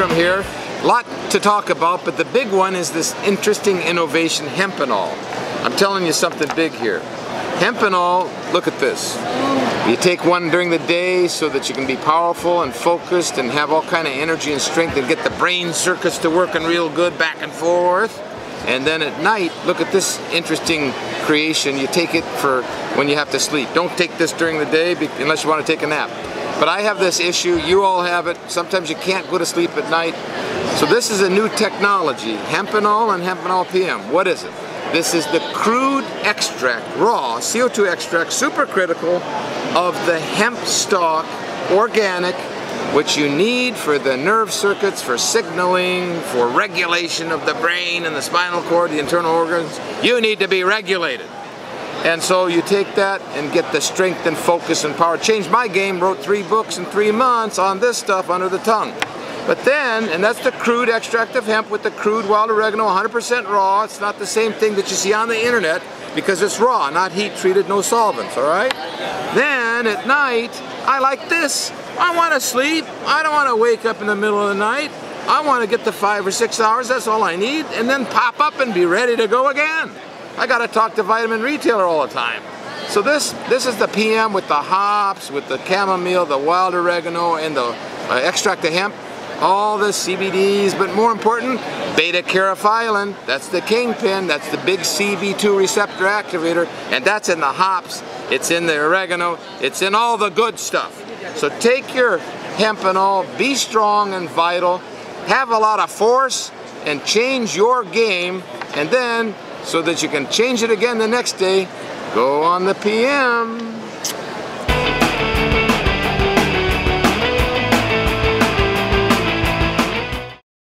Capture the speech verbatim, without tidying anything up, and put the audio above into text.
program here. A lot to talk about, but the big one is this interesting innovation, Hempanol. I'm telling you something big here. Hempanol, look at this. You take one during the day so that you can be powerful and focused and have all kind of energy and strength and get the brain circuits to working real good back and forth. And then at night, look at this interesting creation. You take it for when you have to sleep. Don't take this during the day unless you want to take a nap. But I have this issue, you all have it. Sometimes you can't go to sleep at night. So this is a new technology, Hempanol and Hempanol P M. What is it? This is the crude extract, raw C O two extract, supercritical, of the hemp stalk, organic, which you need for the nerve circuits, for signaling, for regulation of the brain and the spinal cord, the internal organs. You need to be regulated. And so you take that and get the strength and focus and power. Changed my game, wrote three books in three months on this stuff under the tongue. But then, and that's the crude extract of hemp with the crude wild oregano, one hundred percent raw. It's not the same thing that you see on the internet because it's raw, not heat treated, no solvents, all right? Then at night, I like this. I want to sleep. I don't want to wake up in the middle of the night. I want to get the five or six hours, that's all I need, and then pop up and be ready to go again. I got to talk to Vitamin Retailer all the time. So this this is the P M with the hops, with the chamomile, the wild oregano, and the uh, extract of hemp. All the C B Ds, but more important, beta-caryophyllene. That's the kingpin. That's the big C B two receptor activator, and that's in the hops. It's in the oregano. It's in all the good stuff. So take your Hempanol, be strong and vital, have a lot of force, and change your game, and then, so that you can change it again the next day, go on the P M.